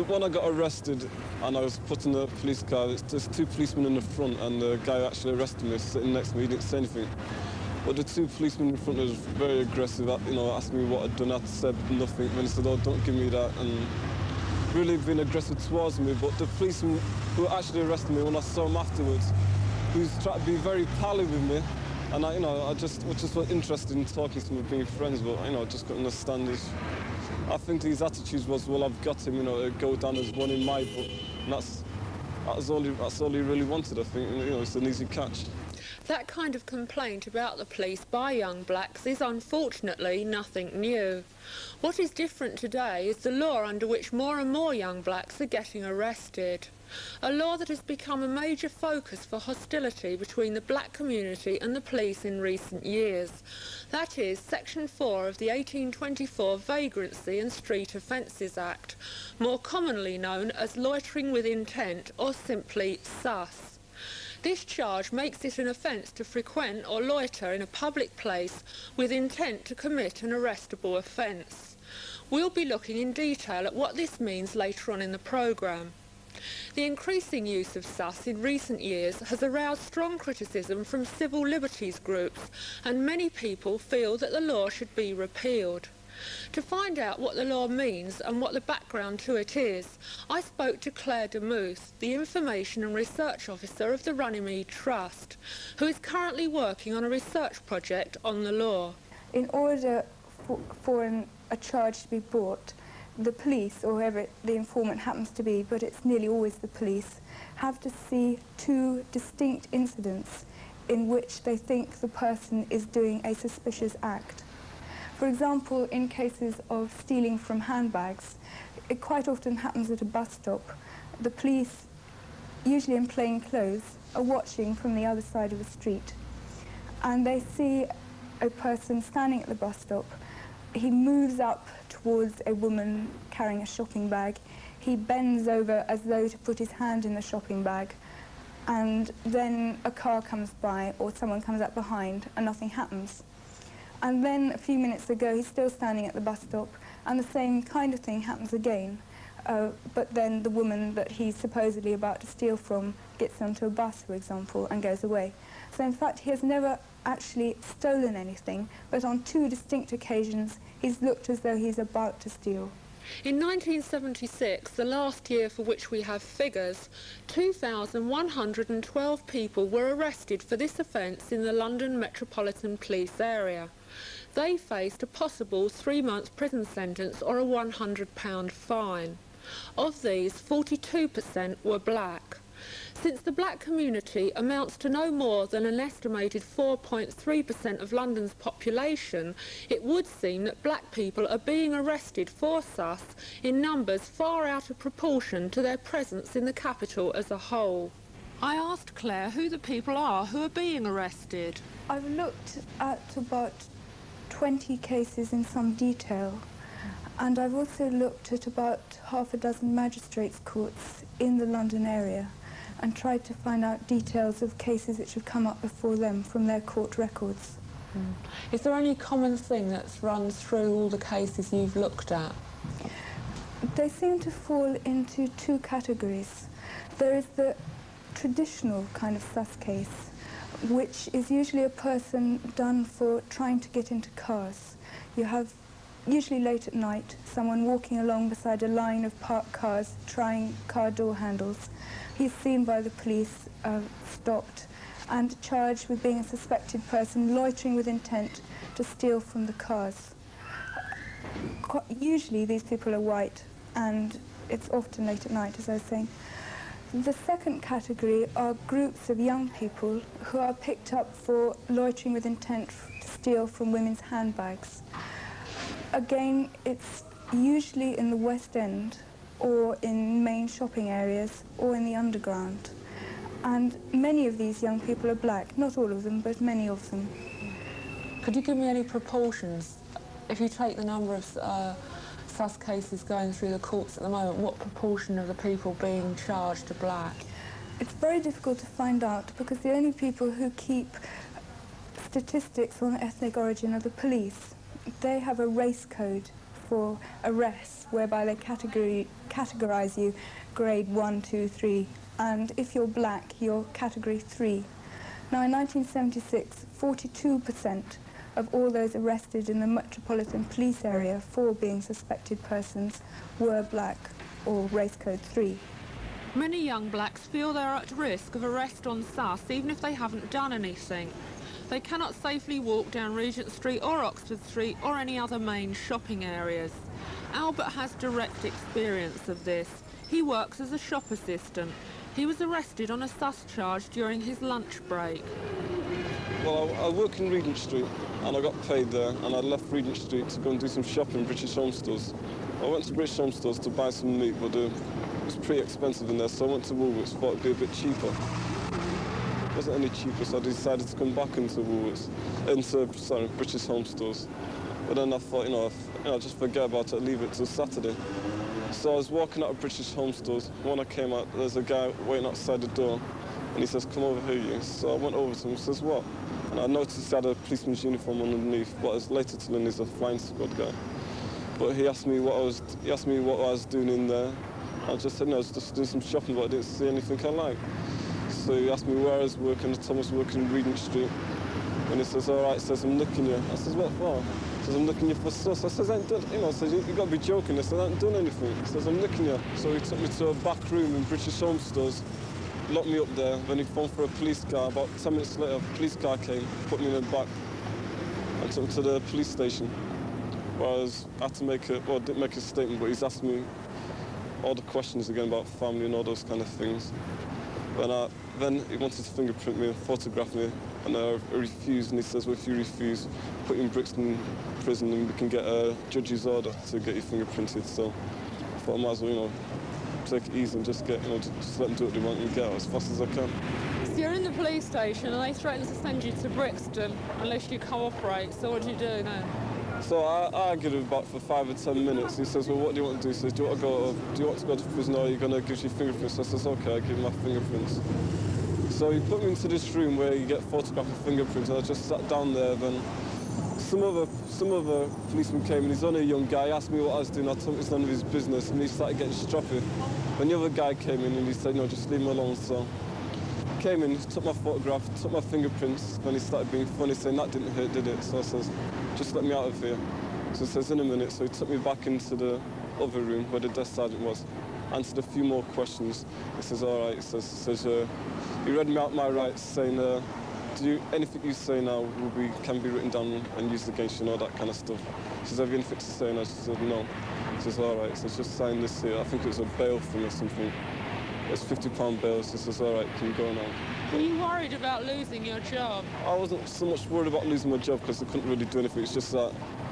when I got arrested and I was put in the police car, there's two policemen in the front, and the guy who actually arrested me was sitting next to me. He didn't say anything. But the two policemen in front was very aggressive, you know, asked me what I'd done. I said nothing. Then he said, oh, don't give me that, and really being aggressive towards me. But the policeman who actually arrested me, when I saw him afterwards, he was trying to be very pally with me. And I just was interested in talking to him and being friends, but, I just couldn't understand his... I think his attitude was, well, I've got him, to go down as one in my book. And that's all he really wanted, I think. It's an easy catch. That kind of complaint about the police by young blacks is unfortunately nothing new. What is different today is the law under which more and more young blacks are getting arrested. A law that has become a major focus for hostility between the black community and the police in recent years. That is Section 4 of the 1824 Vagrancy and Street Offences Act, more commonly known as loitering with intent, or simply sus. This charge makes it an offence to frequent or loiter in a public place with intent to commit an arrestable offence. We'll be looking in detail at what this means later on in the programme. The increasing use of sus in recent years has aroused strong criticism from civil liberties groups, and many people feel that the law should be repealed. To find out what the law means and what the background to it is, I spoke to Claire DeMuth, the Information and Research Officer of the Runnymede Trust, who is currently working on a research project on the law. In order for a charge to be brought, the police, or whoever the informant happens to be, but it's nearly always the police, have to see two distinct incidents in which they think the person is doing a suspicious act. For example, in cases of stealing from handbags, it quite often happens at a bus stop. The police, usually in plain clothes, are watching from the other side of the street, and they see a person standing at the bus stop. He moves up towards a woman carrying a shopping bag. He bends over as though to put his hand in the shopping bag, and then a car comes by or someone comes up behind and nothing happens. And then a few minutes ago he's still standing at the bus stop and the same kind of thing happens again, but then the woman that he's supposedly about to steal from gets onto a bus, for example, and goes away. So in fact he has never actually stolen anything, but on two distinct occasions he's looked as though he's about to steal. In 1976, the last year for which we have figures, 2,112 people were arrested for this offence in the London Metropolitan Police area. They faced a possible 3-month prison sentence or a £100 fine. Of these, 42% were black. Since the black community amounts to no more than an estimated 4.3% of London's population, it would seem that black people are being arrested for sus in numbers far out of proportion to their presence in the capital as a whole. I asked Claire who the people are who are being arrested. I've looked at about 20 cases in some detail, and I've also looked at about half a dozen magistrates' courts in the London area and tried to find out details of cases which have come up before them from their court records. Is there any common thing that runs through all the cases you've looked at? They seem to fall into two categories. There is the traditional kind of sus case, which is usually a person done for trying to get into cars. You have, usually late at night, someone walking along beside a line of parked cars trying car door handles. He's seen by the police, stopped, and charged with being a suspected person loitering with intent to steal from the cars. Usually these people are white, and it's often late at night, as I was saying. The second category are groups of young people who are picked up for loitering with intent to steal from women's handbags. Again, it's usually in the West End, or in main shopping areas, or in the underground. And many of these young people are black. Not all of them, but many of them. Could you give me any proportions? If you take the number of sus cases going through the courts at the moment, what proportion of the people being charged are black? It's very difficult to find out, because the only people who keep statistics on ethnic origin are the police. They have a race code for arrests, whereby they categorise you grade 1, 2, 3, and if you're black, you're category 3. Now, in 1976, 42% of all those arrested in the Metropolitan Police area for being suspected persons were black or race code 3. Many young blacks feel they're at risk of arrest on sus even if they haven't done anything. They cannot safely walk down Regent Street or Oxford Street or any other main shopping areas. Albert has direct experience of this. He works as a shop assistant. He was arrested on a sus charge during his lunch break. Well, I work in Regent Street and I got paid there, and I left Regent Street to go and do some shopping in British Home Stores. I went to British Home Stores to buy some meat, but it was pretty expensive in there, so I went to Woolworths, thought it'd be a bit cheaper. It wasn't any cheaper, so I decided to come back into British Home Stores. But then I thought, just forget about it, leave it till Saturday. So I was walking out of British Home Stores. When I came out, there's a guy waiting outside the door, and he says, "Come over here, you." So I went over to him and says, "What?" And I noticed he had a policeman's uniform underneath, but I was later to learn he's a flying squad guy. But he asked me what I was doing in there. I just said, no, I was just doing some shopping, but I didn't see anything I liked. So he asked me where I was working. I told him I was working in Regent Street. And he says, "All right," he says, "I'm looking you." I says, "What for?" He says, "I'm looking you for sus." I says, "I ain't done," I says, you got to be joking. I said, "I ain't done anything." He says, "I'm looking you." So he took me to a back room in British Home Stores, locked me up there. Then he phoned for a police car. About 10 minutes later, a police car came, put me in the back, and took me to the police station. Where I had to didn't make a statement, but he's asked me all the questions again about family and all those kind of things. Then he wanted to fingerprint me and photograph me, and I refused, and he says, "Well, if you refuse, put you in Brixton prison and we can get a judge's order to get you fingerprinted." So I thought I might as well, take it easy and just let them do what they want and get out as fast as I can. So you're in the police station and they threaten to send you to Brixton unless you cooperate, so what do you do then? So I argued with him about for 5 or 10 minutes. He says, "Well, what do you want to do?" He says, "Do you want to go to prison, or are you going to give you fingerprints?" I says, "Okay, I'll give him my fingerprints." So he put me into this room where you get photographed with fingerprints, and I just sat down there. Then some other policeman came, and he's only a young guy. He asked me what I was doing. I told him it's none of his business, and he started getting stroppy. When the other guy came in, and he said, "No, just leave him alone." So he came in, took my photograph, took my fingerprints. Then he started being funny, saying that didn't hurt, did it? So I says, "Just let me out of here." So he says, "In a minute." So he took me back into the other room where the desk sergeant was, answered a few more questions. He says, "All right," he says, he read me out my rights, saying, anything you say now can be written down and used against you and all that kind of stuff." He says, "Have you anything to say?" And I said, "No." He says, "All right." He says, "Just sign this here." I think it was a bail thing or something. It's £50 bail. He says, "All right, can you go now?" Were you worried about losing your job? I wasn't so much worried about losing my job because I couldn't really do anything. It's just that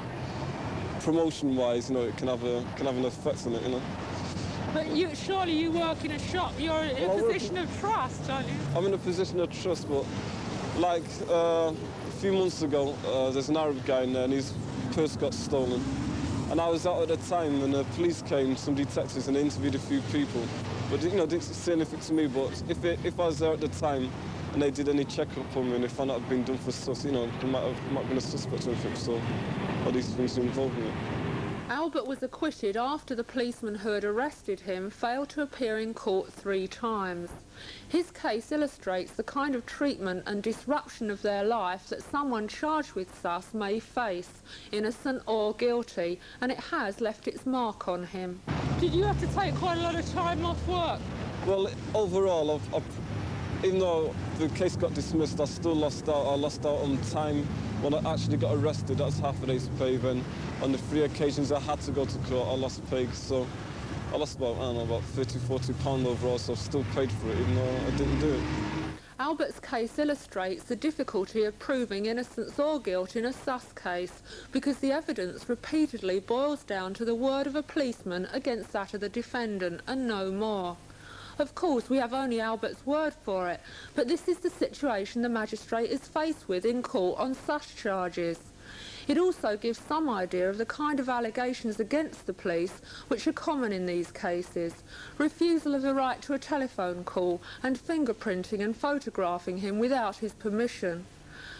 promotion-wise, it can have an effect on it, But surely you work in a shop. You're in a position of trust, aren't you? I'm in a position of trust, but like a few months ago, there's an Arab guy in there and his purse got stolen. And I was out at the time and the police came, some detectives, and they interviewed a few people. But didn't say anything to me, but if I was there at the time and they did any check-up on me and they found out I'd been done for sus, there might have been a suspect or anything, so all these things are involved in it. Albert was acquitted after the policeman who had arrested him failed to appear in court 3 times. His case illustrates the kind of treatment and disruption of their life that someone charged with sus may face, innocent or guilty, and it has left its mark on him. Did you have to take quite a lot of time off work? Well, overall, even though the case got dismissed, I still lost out. I lost out on time. When I actually got arrested, that was half a day's pay. Then on the 3 occasions I had to go to court, I lost pay. So I lost about £30, £40 overall, so I've still paid for it, even though I didn't do it. Albert's case illustrates the difficulty of proving innocence or guilt in a sus case, because the evidence repeatedly boils down to the word of a policeman against that of the defendant, and no more. Of course, we have only Albert's word for it, but this is the situation the magistrate is faced with in court on sus charges. It also gives some idea of the kind of allegations against the police which are common in these cases: refusal of the right to a telephone call and fingerprinting and photographing him without his permission.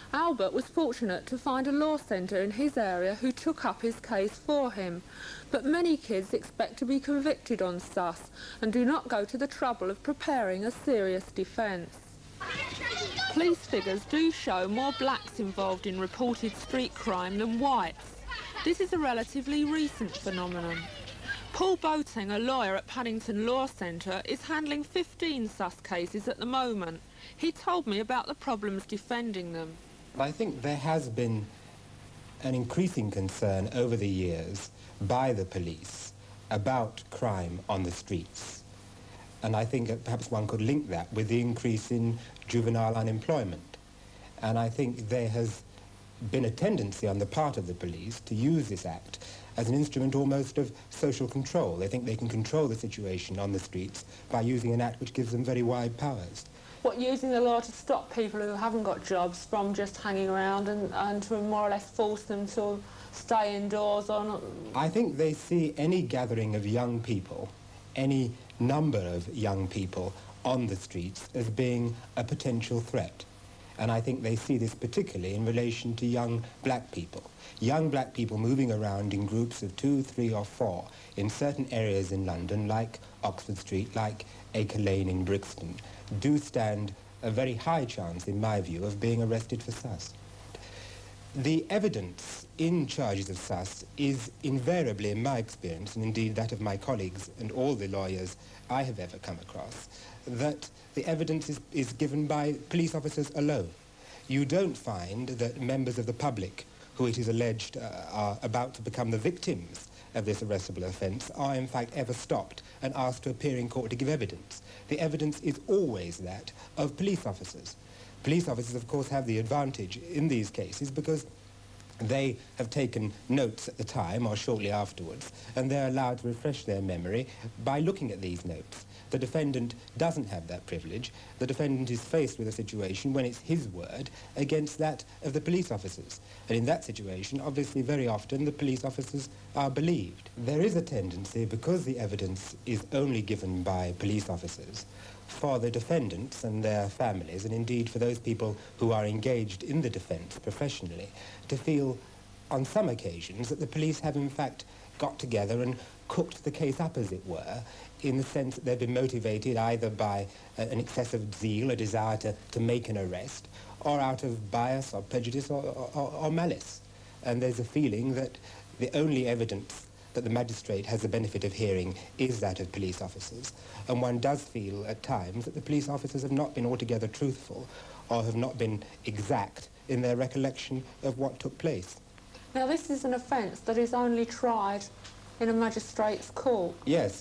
Albert was fortunate to find a law centre in his area who took up his case for him. But many kids expect to be convicted on sus and do not go to the trouble of preparing a serious defence. Police figures do show more blacks involved in reported street crime than whites. This is a relatively recent phenomenon. Paul Boateng, a lawyer at Paddington Law Centre, is handling 15 sus cases at the moment. He told me about the problems defending them. I think there has been an increasing concern over the years by the police about crime on the streets. And I think that perhaps one could link that with the increase in juvenile unemployment. And I think there has been a tendency on the part of the police to use this act as an instrument almost of social control. They think they can control the situation on the streets by using an act which gives them very wide powers. What, using the law to stop people who haven't got jobs from just hanging around and to more or less force them to stay indoors or not? I think they see any gathering of young people, any number of young people on the streets as being a potential threat. And I think they see this particularly in relation to young black people. Young black people moving around in groups of 2, 3 or 4 in certain areas in London, like Oxford Street, like Acre Lane in Brixton, do stand a very high chance, in my view, of being arrested for sus. The evidence in charges of sus is invariably, in my experience, and indeed that of my colleagues and all the lawyers I have ever come across, that the evidence is given by police officers alone. You don't find that members of the public, who it is alleged are about to become the victims of this arrestable offence, are in fact ever stopped and asked to appear in court to give evidence. The evidence is always that of police officers. Police officers, of course, have the advantage in these cases because they have taken notes at the time or shortly afterwards, and they're allowed to refresh their memory by looking at these notes. The defendant doesn't have that privilege. The defendant is faced with a situation when it's his word against that of the police officers. And in that situation, obviously, very often, the police officers are believed. There is a tendency, because the evidence is only given by police officers, for the defendants and their families, and indeed for those people who are engaged in the defence professionally, to feel on some occasions that the police have in fact got together and cooked the case up, as it were, in the sense that they've been motivated either by an excessive zeal, a desire to make an arrest, or out of bias or prejudice or malice. And there's a feeling that the only evidence that the magistrate has the benefit of hearing is that of police officers. And one does feel at times that the police officers have not been altogether truthful or have not been exact in their recollection of what took place. Now, this is an offence that is only tried in a magistrate's court. Yes,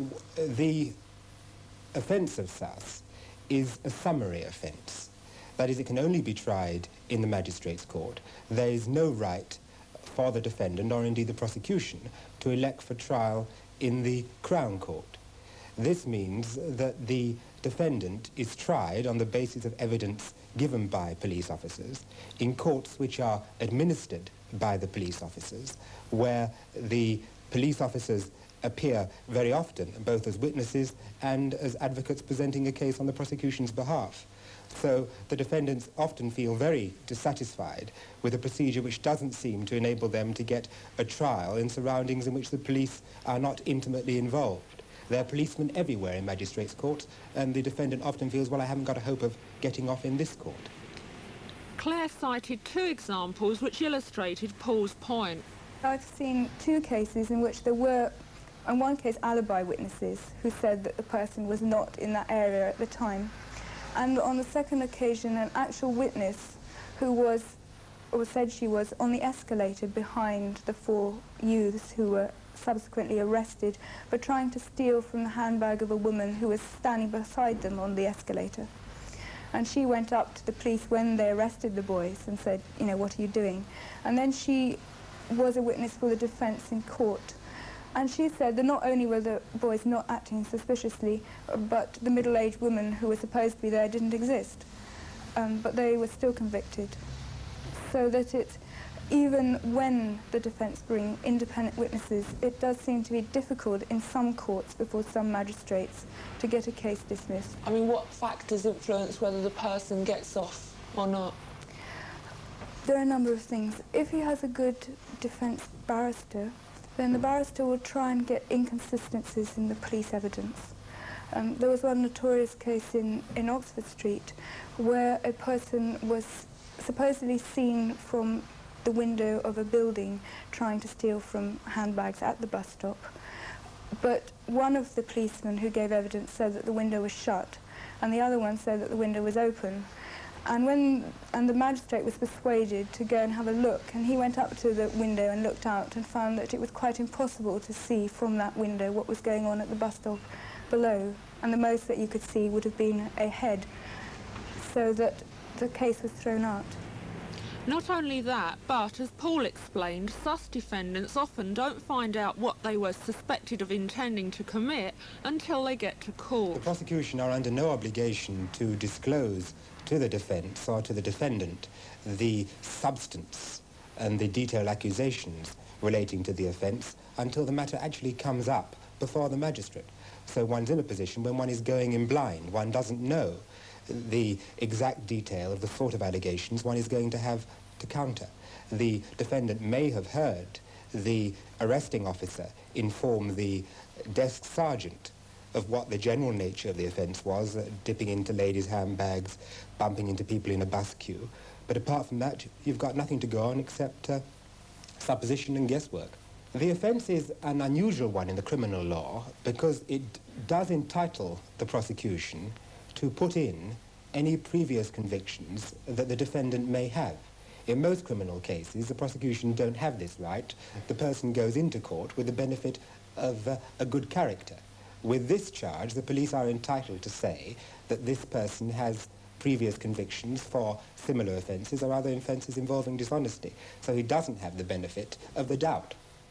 the offence of sus is a summary offence. That is, it can only be tried in the magistrate's court. There is no right for the defendant, or indeed the prosecution, to elect for trial in the Crown Court. This means that the defendant is tried on the basis of evidence given by police officers in courts which are administered by the police officers, where the police officers appear very often both as witnesses and as advocates presenting a case on the prosecution's behalf. So the defendants often feel very dissatisfied with a procedure which doesn't seem to enable them to get a trial in surroundings in which the police are not intimately involved. There are policemen everywhere in magistrates' courts, and the defendant often feels, well, I haven't got a hope of getting off in this court. Claire cited 2 examples which illustrated Paul's point. I've seen 2 cases in which there were, in one case, alibi witnesses who said that the person was not in that area at the time. And on the second occasion, an actual witness who was, or said she was, on the escalator behind the 4 youths who were subsequently arrested for trying to steal from the handbag of a woman who was standing beside them on the escalator. And she went up to the police when they arrested the boys and said, you know, what are you doing? And then she was a witness for the defence in court. And she said that not only were the boys not acting suspiciously, but the middle-aged woman who was supposed to be there didn't exist. But they were still convicted. So that it's, even when the defence bring independent witnesses, it does seem to be difficult in some courts before some magistrates to get a case dismissed. I mean, what factors influence whether the person gets off or not? There are a number of things. If he has a good defence barrister, then the barrister will try and get inconsistencies in the police evidence. There was one notorious case in Oxford Street where a person was supposedly seen from the window of a building trying to steal from handbags at the bus stop. But one of the policemen who gave evidence said that the window was shut, and the other one said that the window was open. And the magistrate was persuaded to go and have a look, and he went up to the window and looked out and found that it was quite impossible to see from that window what was going on at the bus stop below, and the most that you could see would have been a head, so that the case was thrown out. Not only that, but as Paul explained, sus defendants often don't find out what they were suspected of intending to commit until they get to court. The prosecution are under no obligation to disclose to the defence or to the defendant the substance and the detailed accusations relating to the offence until the matter actually comes up before the magistrate. So one's in a position when one is going in blind. One doesn't know the exact detail of the sort of allegations one is going to have to counter. The defendant may have heard the arresting officer inform the desk sergeant of what the general nature of the offence was, dipping into ladies' handbags, bumping into people in a bus queue. But apart from that, you've got nothing to go on except supposition and guesswork. The offence is an unusual one in the criminal law because it does entitle the prosecution to put in any previous convictions that the defendant may have. In most criminal cases, the prosecution don't have this right. The person goes into court with the benefit of a good character. With this charge, the police are entitled to say that this person has previous convictions for similar offences or other offences involving dishonesty. So he doesn't have the benefit of the doubt.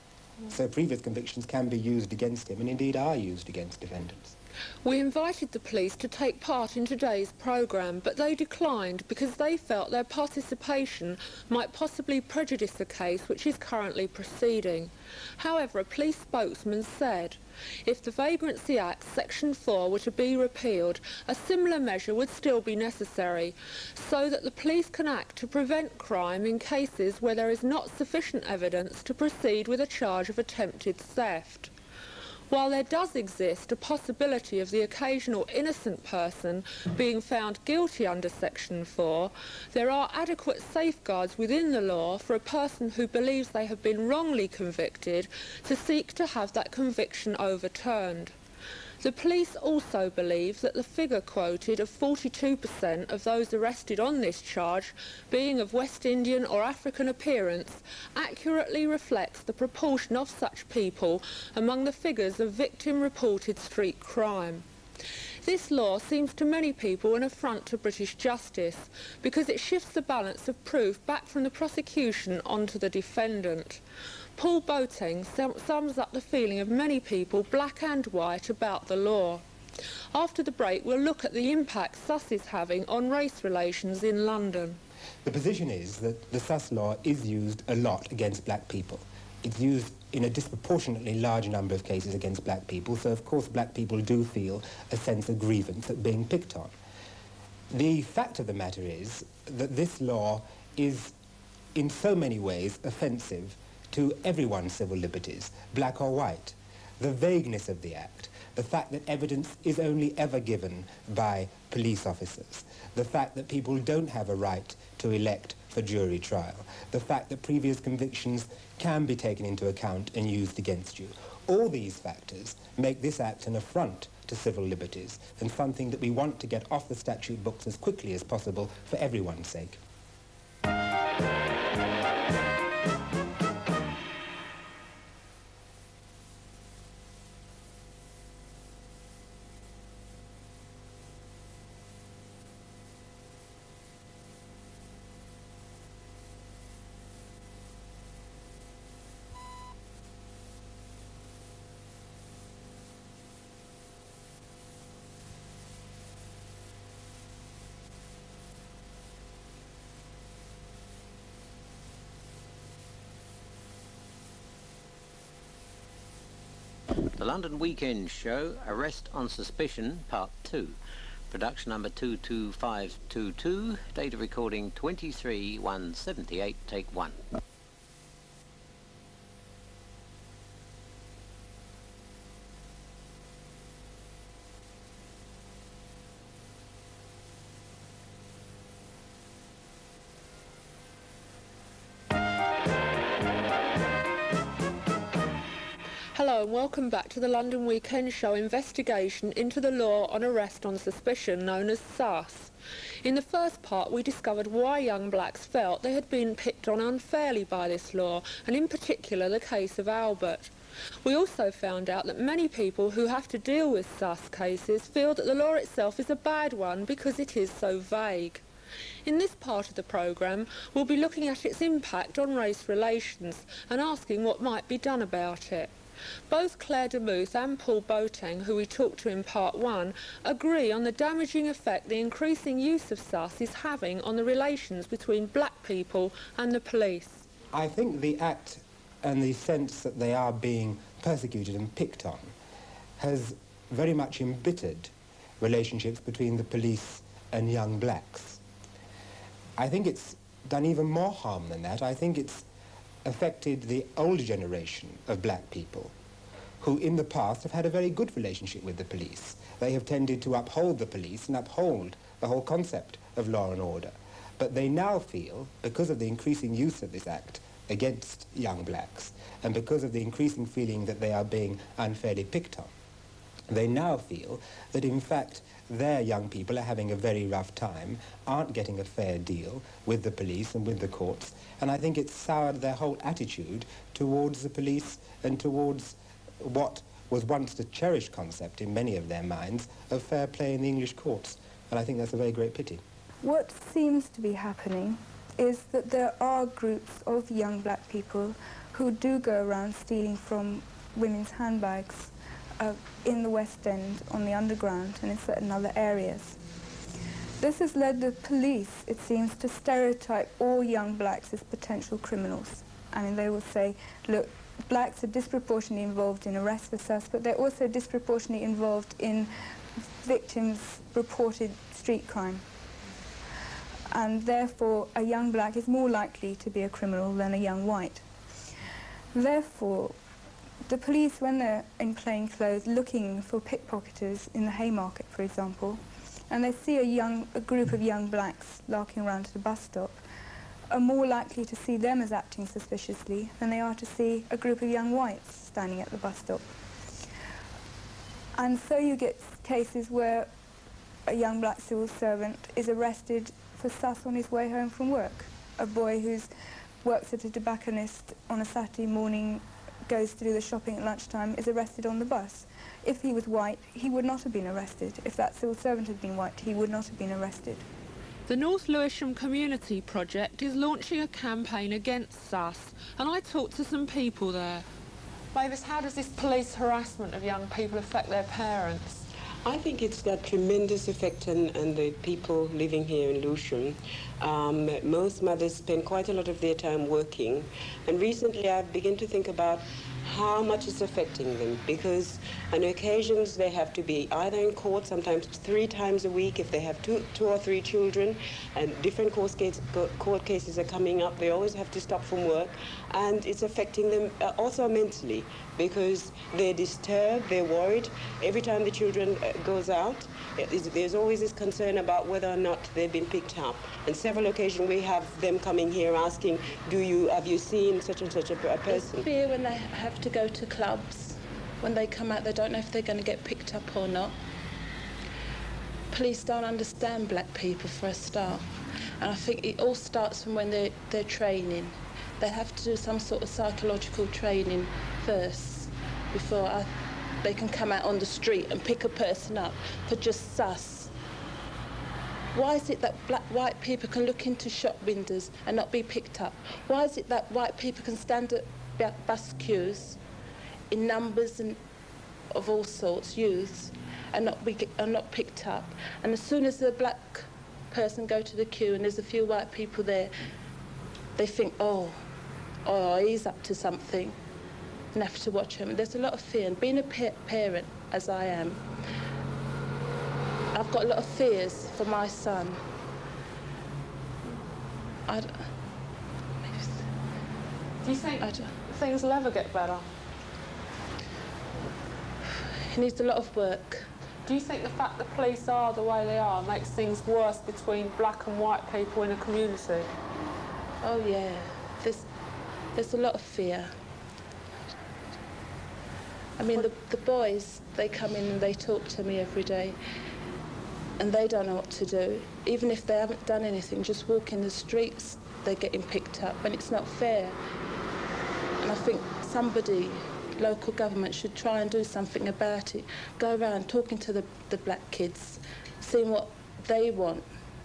So previous convictions can be used against him, and indeed are used against defendants. We invited the police to take part in today's programme, but they declined because they felt their participation might possibly prejudice the case which is currently proceeding. However, a police spokesman said, if the Vagrancy Act Section 4 were to be repealed, a similar measure would still be necessary, so that the police can act to prevent crime in cases where there is not sufficient evidence to proceed with a charge of attempted theft. While there does exist a possibility of the occasional innocent person being found guilty under Section 4, there are adequate safeguards within the law for a person who believes they have been wrongly convicted to seek to have that conviction overturned. The police also believe that the figure quoted of 42% of those arrested on this charge being of West Indian or African appearance accurately reflects the proportion of such people among the figures of victim-reported street crime. This law seems to many people an affront to British justice because it shifts the balance of proof back from the prosecution onto the defendant. Paul Boateng sums up the feeling of many people, black and white, about the law. After the break, we'll look at the impact sus is having on race relations in London. The position is that the sus law is used a lot against black people. It's used in a disproportionately large number of cases against black people, so of course black people do feel a sense of grievance at being picked on. The fact of the matter is that this law is in so many ways offensive to everyone's civil liberties, black or white. The vagueness of the Act, the fact that evidence is only ever given by police officers, the fact that people don't have a right to elect for jury trial, the fact that previous convictions can be taken into account and used against you. All these factors make this Act an affront to civil liberties and something that we want to get off the statute books as quickly as possible for everyone's sake. The London Weekend Show, Arrest on Suspicion, Part 2. production number 22522, data recording 23/178, take 1. Hello and welcome back to the London Weekend Show investigation into the law on arrest on suspicion known as SARS. In the first part we discovered why young blacks felt they had been picked on unfairly by this law, and in particular the case of Albert. We also found out that many people who have to deal with SARS cases feel that the law itself is a bad one because it is so vague. In this part of the programme we'll be looking at its impact on race relations and asking what might be done about it. Both Claire DeMuth and Paul Boateng, who we talked to in part 1, agree on the damaging effect the increasing use of SARS is having on the relations between black people and the police. I think the act and the sense that they are being persecuted and picked on has very much embittered relationships between the police and young blacks. I think it's done even more harm than that. I think it's affected the older generation of black people who in the past have had a very good relationship with the police. They have tended to uphold the police and uphold the whole concept of law and order. But they now feel, because of the increasing use of this act against young blacks, and because of the increasing feeling that they are being unfairly picked on, they now feel that in fact their young people are having a very rough time, aren't getting a fair deal with the police and with the courts, and I think it's soured their whole attitude towards the police and towards what was once the cherished concept in many of their minds of fair play in the English courts, and I think that's a very great pity. What seems to be happening is that there are groups of young black people who do go around stealing from women's handbags in the West End, on the Underground, and in certain other areas. This has led the police, it seems, to stereotype all young blacks as potential criminals. I mean, they will say, look, blacks are disproportionately involved in arrests for SARS, but they're also disproportionately involved in victims' reported street crime. And therefore, a young black is more likely to be a criminal than a young white. Therefore, the police, when they're in plain clothes looking for pickpocketers in the Haymarket, for example, and they see a group of young blacks larking around at a bus stop, are more likely to see them as acting suspiciously than they are to see a group of young whites standing at the bus stop. And so you get cases where a young black civil servant is arrested for sus on his way home from work. A boy who works at a tobacconist on a Saturday morning, goes to do the shopping at lunchtime, is arrested on the bus. If he was white, he would not have been arrested. If that civil servant had been white, he would not have been arrested. The North Lewisham Community Project is launching a campaign against SARS, and I talked to some people there. Mavis, how does this police harassment of young people affect their parents? I think it's got tremendous effect on the people living here in Lewisham. Most mothers spend quite a lot of their time working, and recently I've begun to think about how much it's affecting them, because on occasions they have to be either in court, sometimes 3 times a week if they have two or three children, and different court cases are coming up. They always have to stop from work, and it's affecting them also mentally, because they're disturbed, they're worried. Every time the children goes out, there's always this concern about whether or not they've been picked up. On several occasions we have them coming here asking, have you seen such and such a person? There's fear when they have to go to clubs. When they come out, they don't know if they're going to get picked up or not. Police don't understand black people for a start. And I think it all starts from when they're training. They have to do some sort of psychological training first before they can come out on the street and pick a person up for just sus. Why is it that white people can look into shop windows and not be picked up? Why is it that white people can stand at bus queues in numbers and of all sorts, youths, and not picked up? And as soon as the black person go to the queue and there's a few white people there, they think, oh, he's up to something, and have to watch him. There's a lot of fear, and being a parent, as I am, I've got a lot of fears for my son. Do you think things will ever get better? He needs a lot of work. Do you think the fact the police are the way they are makes things worse between black and white people in a community? Oh yeah, there's a lot of fear. I mean, the boys, they come in and they talk to me every day, and they don't know what to do. Even if they haven't done anything, just walking the streets, they're getting picked up, and it's not fair. And I think somebody, local government, should try and do something about it. Go around talking to the black kids, seeing what they want,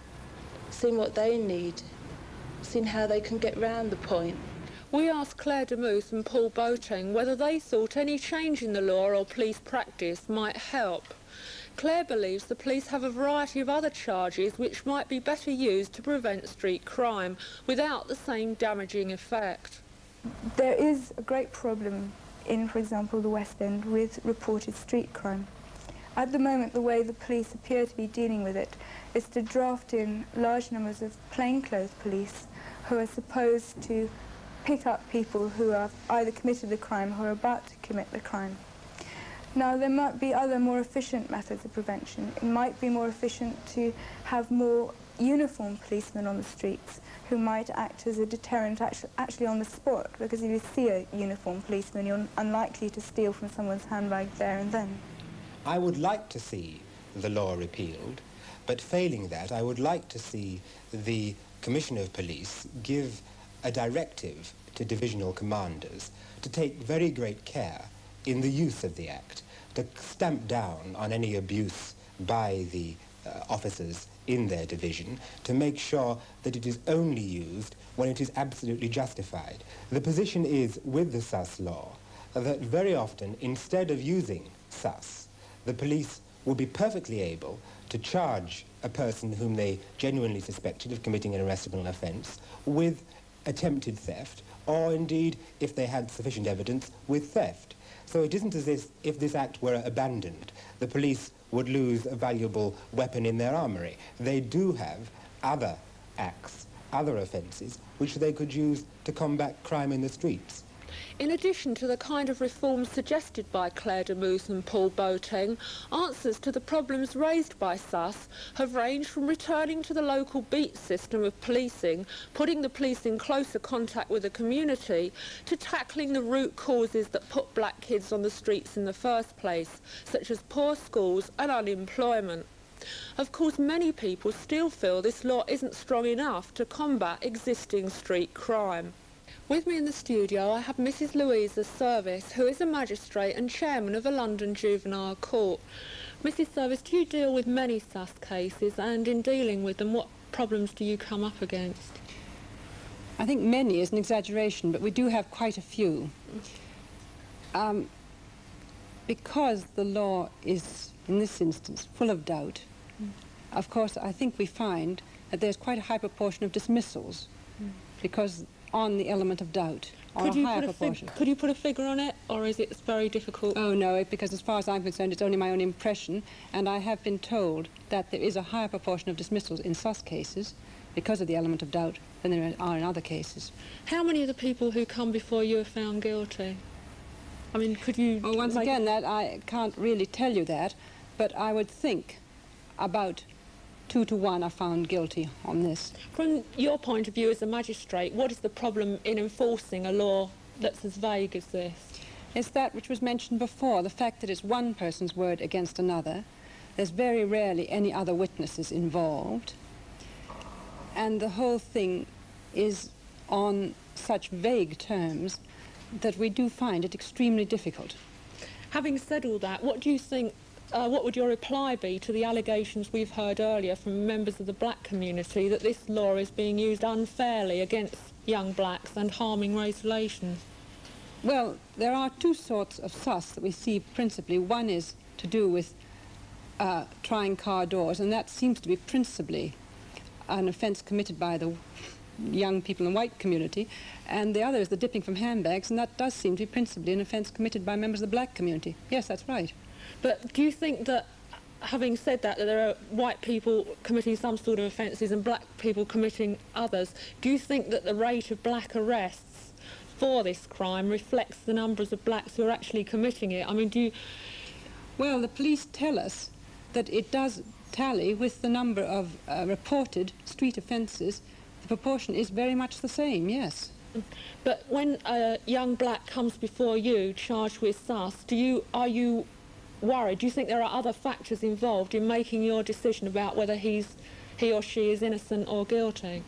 seeing what they need, seeing how they can get round the point. We asked Claire DeMouth and Paul Boateng whether they thought any change in the law or police practice might help. Claire believes the police have a variety of other charges which might be better used to prevent street crime without the same damaging effect. There is a great problem in, for example, the West End with reported street crime. At the moment, the way the police appear to be dealing with it is to draft in large numbers of plainclothes police who are supposed to pick up people who have either committed the crime or are about to commit the crime. Now, there might be other more efficient methods of prevention. It might be more efficient to have more uniformed policemen on the streets who might act as a deterrent actually on the spot, because if you see a uniformed policeman, you're unlikely to steal from someone's handbag there and then. I would like to see the law repealed, but failing that, I would like to see the Commissioner of Police give a directive to divisional commanders to take very great care in the use of the Act, to stamp down on any abuse by the officers in their division, to make sure that it is only used when it is absolutely justified. The position is, with the SUS law, that very often, instead of using SUS, the police will be perfectly able to charge a person whom they genuinely suspected of committing an arrestable offence with attempted theft, or indeed, if they had sufficient evidence, with theft. So it isn't as if this act were abandoned, the police would lose a valuable weapon in their armoury. They do have other acts, other offences, which they could use to combat crime in the streets. In addition to the kind of reforms suggested by Claire DeMouth and Paul Boateng, answers to the problems raised by SUS have ranged from returning to the local beat system of policing, putting the police in closer contact with the community, to tackling the root causes that put black kids on the streets in the first place, such as poor schools and unemployment. Of course, many people still feel this law isn't strong enough to combat existing street crime. With me in the studio I have Mrs Louisa Service, who is a magistrate and chairman of the London Juvenile Court. Mrs Service, do you deal with many SUS cases, and in dealing with them, what problems do you come up against? I think many is an exaggeration, but we do have quite a few. Because the law is, in this instance, full of doubt, of course, I think we find that there's quite a high proportion of dismissals, because on the element of doubt, or a higher proportion. Could you put a figure on it, or is it very difficult? Oh no, because as far as I'm concerned, it's only my own impression, and I have been told that there is a higher proportion of dismissals in SUS cases because of the element of doubt than there are in other cases. How many of the people who come before you are found guilty? I mean, could you... Well, once again, that I can't really tell you that, but I would think about 2 to 1 are found guilty on this. From your point of view as a magistrate, what is the problem in enforcing a law that's as vague as this? It's that which was mentioned before, the fact that it's one person's word against another. There's very rarely any other witnesses involved. And the whole thing is on such vague terms that we do find it extremely difficult. Having said all that, what do you think, what would your reply be to the allegations we've heard earlier from members of the black community that this law is being used unfairly against young blacks and harming race relations? Well, there are 2 sorts of SUS that we see principally. One is to do with trying car doors, and that seems to be principally an offence committed by the young people in the white community, and the other is the dipping from handbags, and that does seem to be principally an offence committed by members of the black community. Yes, that's right. But do you think that having said that, there are white people committing some sort of offences and black people committing others, do you think that the rate of black arrests for this crime reflects the numbers of blacks who are actually committing it? I mean, do you... Well, the police tell us that it does tally with the number of reported street offences. The proportion is very much the same, yes. But when a young black comes before you charged with sus, are you worried? Do you think there are other factors involved in making your decision about whether he or she is innocent or guilty?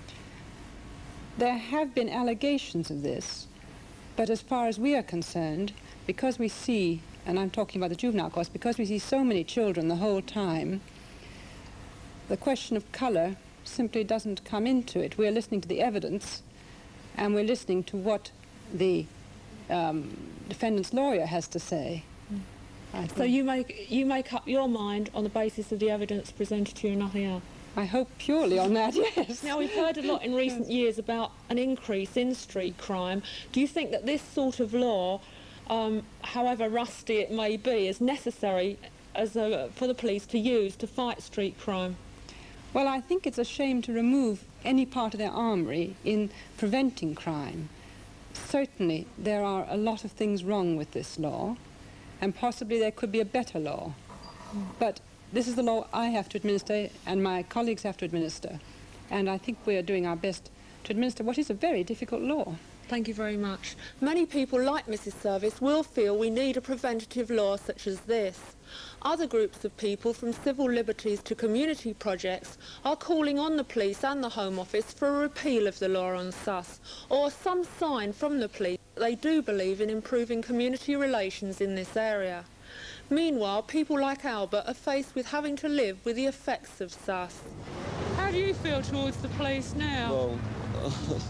There have been allegations of this, but as far as we are concerned, because we see, and I'm talking about the juvenile course, because we see so many children the whole time, the question of colour simply doesn't come into it. We're listening to the evidence, and we're listening to what the defendant's lawyer has to say. So you make up your mind on the basis of the evidence presented to you and nothing else? I hope purely on that, yes. Now, we've heard a lot in recent years about an increase in street crime. Do you think that this sort of law, however rusty it may be, is necessary for the police to use to fight street crime? Well, I think it's a shame to remove any part of their armoury in preventing crime. Certainly, there are a lot of things wrong with this law, and possibly there could be a better law. But this is the law I have to administer and my colleagues have to administer, and I think we are doing our best to administer what is a very difficult law. Thank you very much. Many people like Mrs. Service will feel we need a preventative law such as this. Other groups of people, from civil liberties to community projects, are calling on the police and the Home Office for a repeal of the law on sus, or some sign from the police that they do believe in improving community relations in this area. Meanwhile, people like Albert are faced with having to live with the effects of sus. How do you feel towards the police now? Well,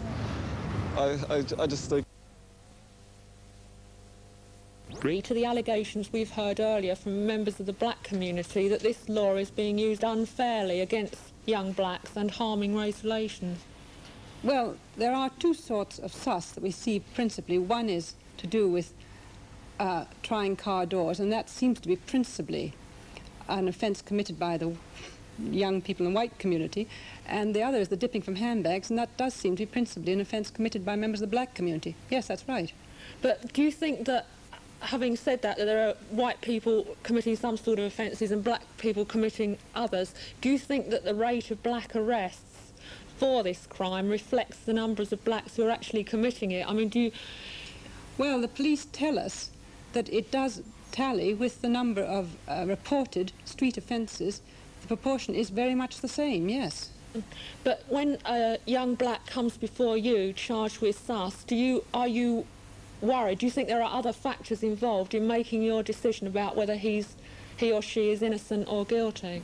I just think... Agree to the allegations we've heard earlier from members of the black community that this law is being used unfairly against young blacks and harming race relations? Well, there are two sorts of sus that we see principally. One is to do with trying car doors, and that seems to be principally an offence committed by the young people in the white community, and the other is the dipping from handbags, and that does seem to be principally an offence committed by members of the black community. Yes, that's right. But do you think that, having said that, there are white people committing some sort of offences and black people committing others, do you think that the rate of black arrests for this crime reflects the numbers of blacks who are actually committing it? I mean, do you... Well, the police tell us that it does tally with the number of reported street offences. The proportion is very much the same, yes. But when a young black comes before you charged with sus, are you worried? Do you think there are other factors involved in making your decision about whether he or she is innocent or guilty?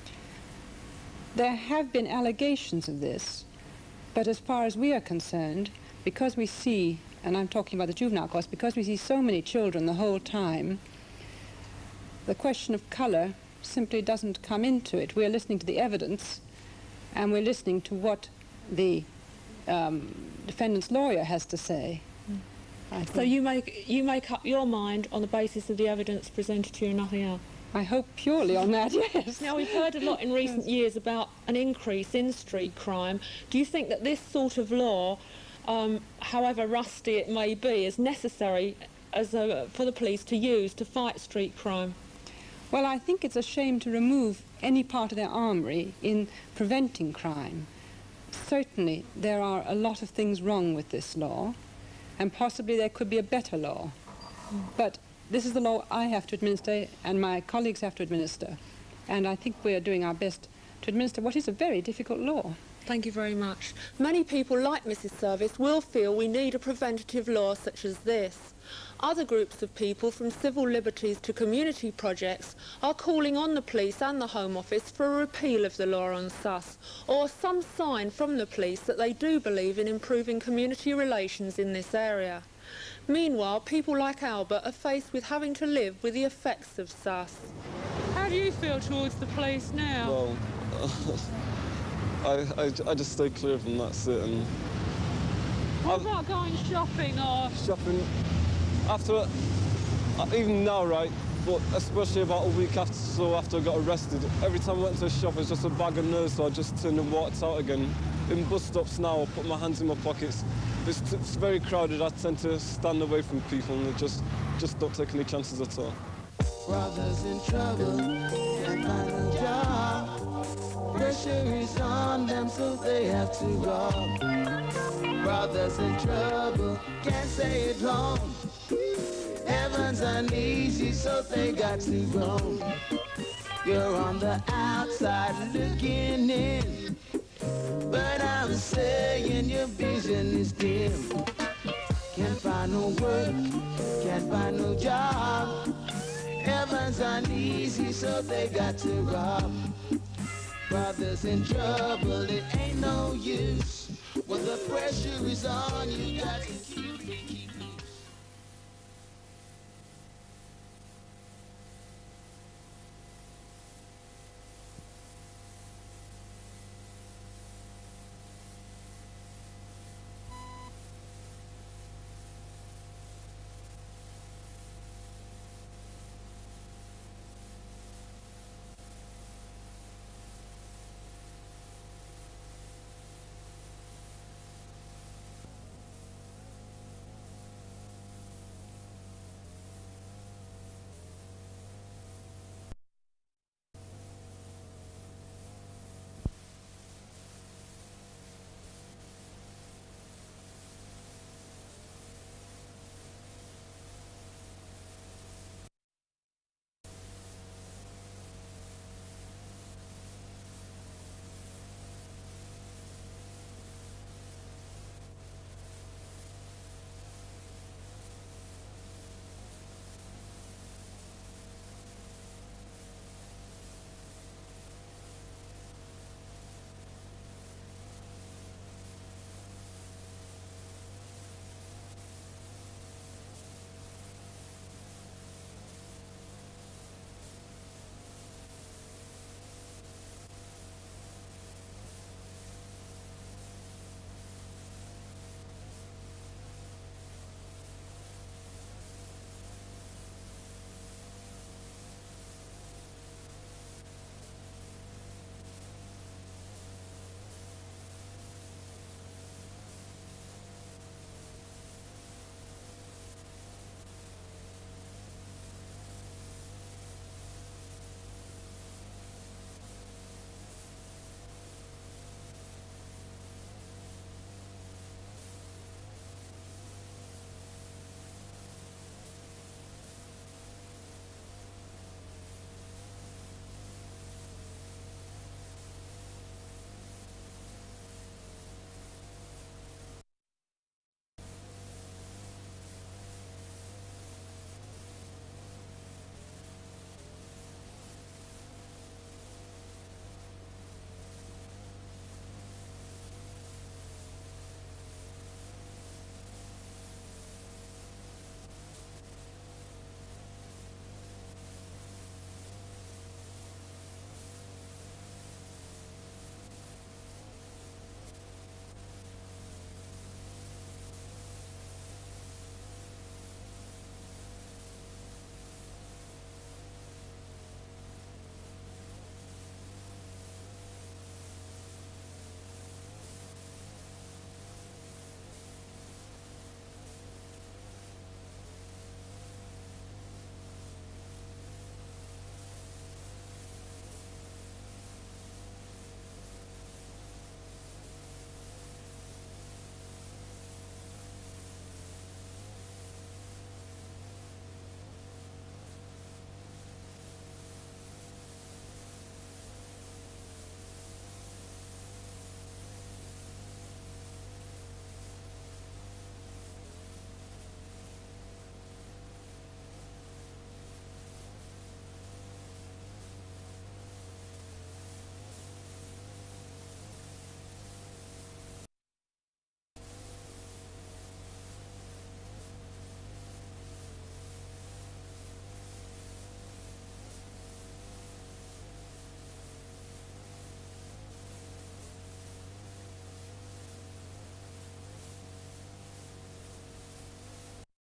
There have been allegations of this, but as far as we are concerned, because we see, and I'm talking about the juvenile course, because we see so many children the whole time, the question of colour simply doesn't come into it. We're listening to the evidence, and we're listening to what the defendant's lawyer has to say. So you make up your mind on the basis of the evidence presented to you and nothing else? I hope purely on that, yes. Now, we've heard a lot in recent years about an increase in street crime. Do you think that this sort of law, however rusty it may be, is necessary for the police to use to fight street crime? Well, I think it's a shame to remove any part of their armoury in preventing crime. Certainly, there are a lot of things wrong with this law, and possibly there could be a better law. But this is the law I have to administer and my colleagues have to administer, and I think we are doing our best to administer what is a very difficult law. Thank you very much. Many people like Mrs. Service will feel we need a preventative law such as this. Other groups of people, from civil liberties to community projects, are calling on the police and the Home Office for a repeal of the law on sus, or some sign from the police that they do believe in improving community relations in this area. Meanwhile, people like Albert are faced with having to live with the effects of sus. How do you feel towards the police now? Well, I just stay clear from that sit and... What about going shopping or... Shopping... After... even now, right, but especially about a week after, so after I got arrested, every time I went to a shop, it was just a bag of nerves, so I just turned and walked out again. In bus stops now, I put my hands in my pockets. It's very crowded. I tend to stand away from people and just don't take any chances at all. Brothers in trouble, can't find a job. Pressure is on them, so they have to rob. Brothers in trouble, can't stay at home. Heaven's uneasy, so they got to roam. You're on the outside looking in, but I'm saying your vision is dim. Can't find no work, can't find no job. Heaven's uneasy, so they got to rob. Brothers in trouble, it ain't no use. When the pressure is on, you got to keep